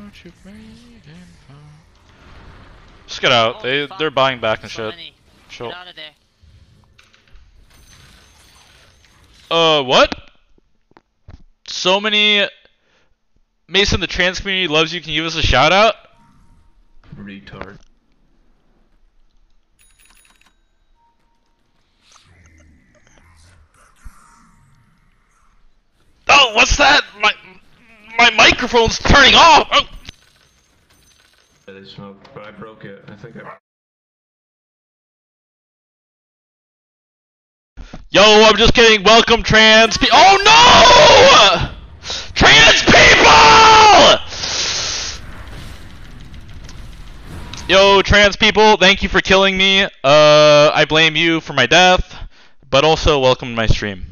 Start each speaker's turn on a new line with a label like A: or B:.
A: you waiting for? Just get out. They're buying back and shit. Chill.
B: Get out of there.
A: What? So many. Mason, the trans community loves you. Can you give us a shout out?
C: Retard.
A: Oh, what's that? My microphone's turning off. Oh.
C: Yeah, they smoked, but I broke it. I think I.
A: Yo, I'm just kidding. Welcome, trans people. Oh no! Trans people! Yo, trans people, thank you for killing me. I blame you for my death, but also welcome to my stream.